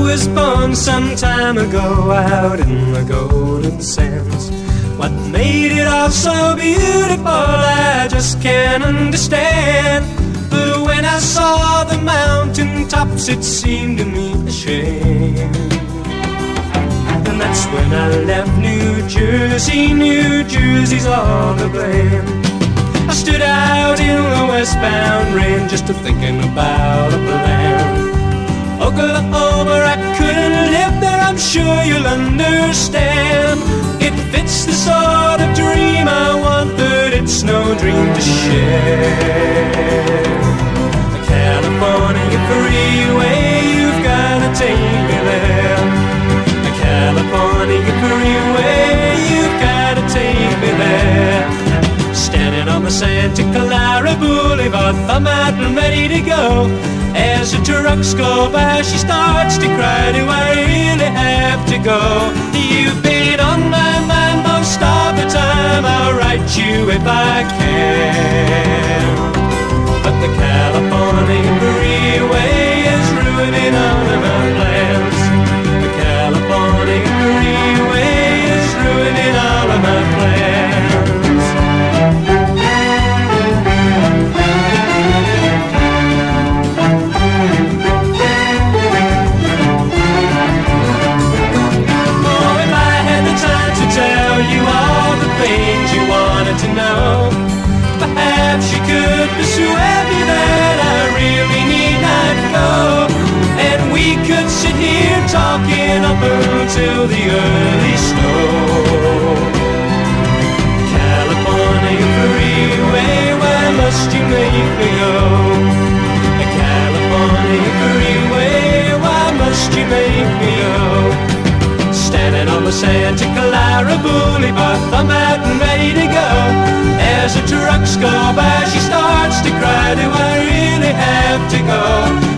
was born some time ago out in the golden sands. What made it all so beautiful I just can't understand. But when I saw the mountain tops it seemed to me a shame. And that's when I left New Jersey. New Jersey's all to blame. I stood out in the westbound rain just thinking about a plan. Oklahoma, I couldn't live there, I'm sure you'll understand. It fits the sort of dream I want, but it's no dream to share. The California freeway, you've gotta take me there. The California freeway, you've gotta take me there. Standing on the Santa Clara Boulevard, thumb out and ready to go. As the trucks go by, she starts to cry, do I really have to go? You've been on my mind most of the time, I'll write you if I can. But the California freeway is ruining all of my plans. The California freeway is ruining all of my plans. To know, perhaps you could persuade me that I really need not go, and we could sit here talking up until the early snow. California freeway, why must you make me go? The California freeway, why must you make me go? Standing on the Santa Clara Boulevard, thumb out and ready to go. As the trucks go by, she starts to cry, do I really have to go?